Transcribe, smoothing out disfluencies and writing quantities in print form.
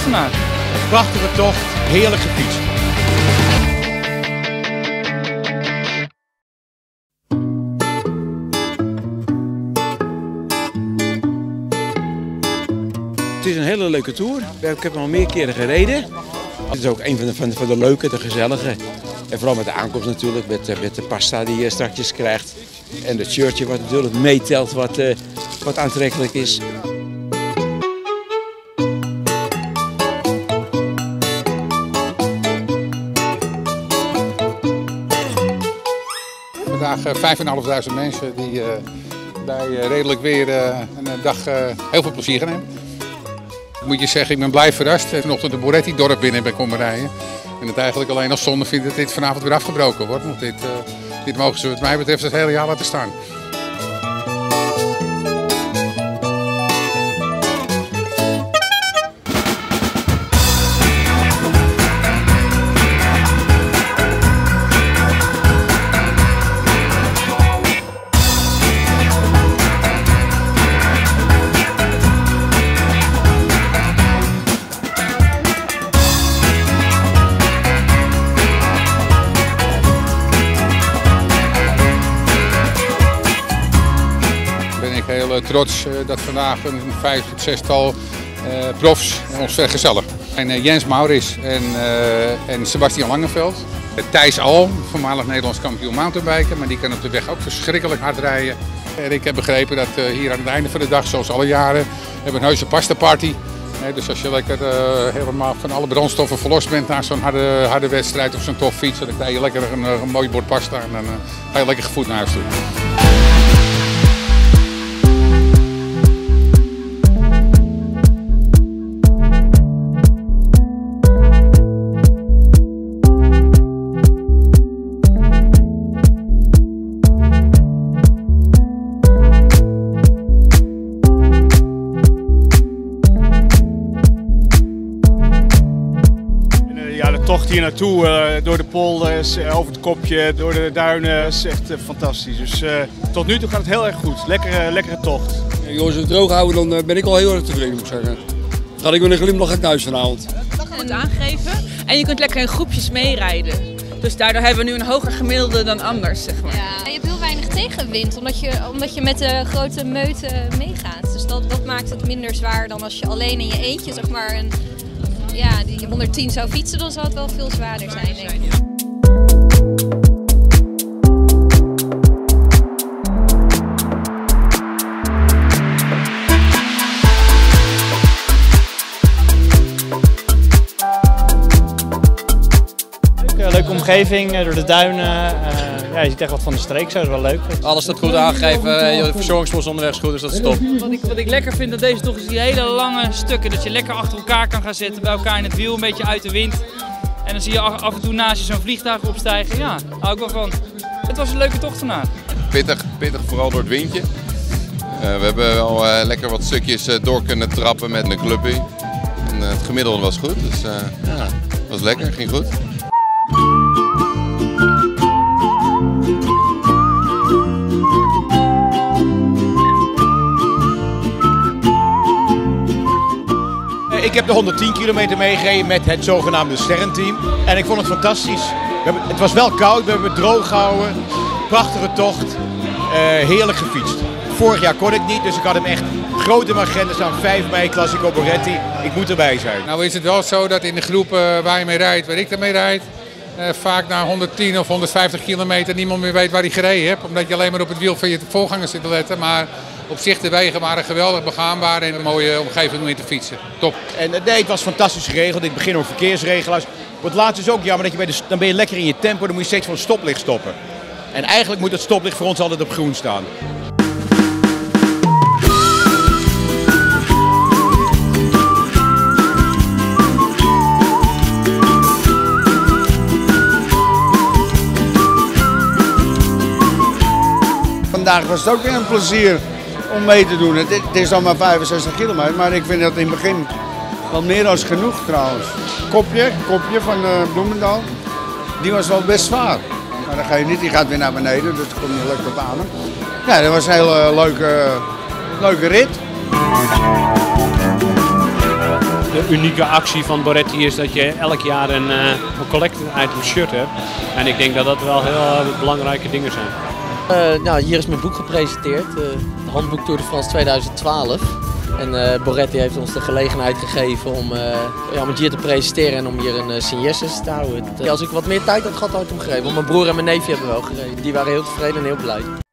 tochtenaren. Prachtige tocht, heerlijk gefietst. Het is een hele leuke tour. Ik heb hem al meer keren gereden. Het is ook een van de leuke, de gezellige. En vooral met de aankomst natuurlijk, met de pasta die je straks krijgt. En het shirtje wat natuurlijk meetelt, wat aantrekkelijk is. Vandaag 5.500 mensen die bij redelijk weer een dag heel veel plezier gaan hebben. Moet je zeggen, ik ben blij verrast. Vanochtend de Boeretti-dorp binnen ben komen rijden. En het eigenlijk alleen als zonde vind dat dit vanavond weer afgebroken wordt. Want dit mogen ze wat mij betreft het hele jaar laten staan. Heel trots dat vandaag een 5 tot 6-tal profs ons vergezellen. En Jens Maurits en Sebastian Langeveld. Thijs Al, voormalig Nederlands kampioen mountainbiken, maar die kan op de weg ook verschrikkelijk hard rijden. En ik heb begrepen dat hier aan het einde van de dag, zoals alle jaren, hebben we een heuse pasta party. Dus als je lekker helemaal van alle brandstoffen verlost bent na zo'n harde wedstrijd of zo'n tof fiets, dan krijg je lekker een mooi bord pasta en dan ga je lekker gevoed naar huis toe. Ja, de tocht hier naartoe, door de polders, over het kopje, door de duinen, is echt fantastisch. Dus tot nu toe gaat het heel erg goed. Lekkere tocht. Ja, jongens, het droog houden, dan ben ik al heel erg tevreden, moet ik zeggen. Dan ga ik met een glimlach uit huis vanavond. Goed aangegeven en je kunt lekker in groepjes meerijden. Dus daardoor hebben we nu een hoger gemiddelde dan anders, zeg maar. Ja, je hebt heel weinig tegenwind, omdat je met de grote meute meegaat. Dus dat maakt het minder zwaar dan als je alleen in je eentje, zeg maar, die 110 zou fietsen, dan zou het wel veel zwaarder zijn, denk ik. Leuke omgeving, door de duinen. Ja, je ziet echt wat van de streek, zo is wel leuk. Alles staat goed aangegeven, de verzorgingspost onderweg is goed, dus dat is top. Wat ik lekker vind aan deze tocht is die hele lange stukken, dat je lekker achter elkaar kan gaan zitten, bij elkaar in het wiel, een beetje uit de wind. En dan zie je af en toe naast je zo'n vliegtuig opstijgen. Ja, daar hou ik wel van. Het was een leuke tocht vandaag. Pittig vooral door het windje. We hebben wel lekker wat stukjes door kunnen trappen met een clubje. En het gemiddelde was goed, dus ja, het was lekker, ging goed. Ik heb de 110 kilometer meegereden met het zogenaamde sterrenteam. En ik vond het fantastisch. Het was wel koud, we hebben het droog gehouden. Prachtige tocht. Heerlijk gefietst. Vorig jaar kon ik niet, dus ik had hem echt grote agenda staan. 5 mei Classico Boeretti. Ik moet erbij zijn. Nou is het wel zo dat in de groep waar je mee rijdt, waar ik ermee rijd, vaak na 110 of 150 kilometer niemand meer weet waar hij gereden hebt. Omdat je alleen maar op het wiel van je voorganger zit te letten. Maar op zich de wegen waren geweldig begaanbaar en een mooie omgeving om in te fietsen. Top. En nee, het was fantastisch geregeld. In het begin ook verkeersregelaars. Het laatste is ook jammer dat dan ben je lekker in je tempo. Dan moet je steeds voor een stoplicht stoppen. En eigenlijk moet het stoplicht voor ons altijd op groen staan. Vandaag was het ook weer een plezier om mee te doen. Het is dan maar 65 kilometer, maar ik vind dat in het begin wel meer dan genoeg trouwens. Kopje van Bloemendaal, die was wel best zwaar. Maar dat ga je niet, die gaat weer naar beneden, dus dat komt niet lekker op aan. Ja, dat was een hele leuke rit. de unieke actie van Boretti is dat je elk jaar een collector item shirt hebt. En ik denk dat dat wel heel belangrijke dingen zijn. Nou, hier is mijn boek gepresenteerd, de Handboek Tour de France 2012. En Boretti heeft ons de gelegenheid gegeven om het hier te presenteren en om hier een signeersessie te houden. Als ik wat meer tijd had gehad, had ik hem gegeven. Want mijn broer en mijn neefje hebben wel gereden. Die waren heel tevreden en heel blij.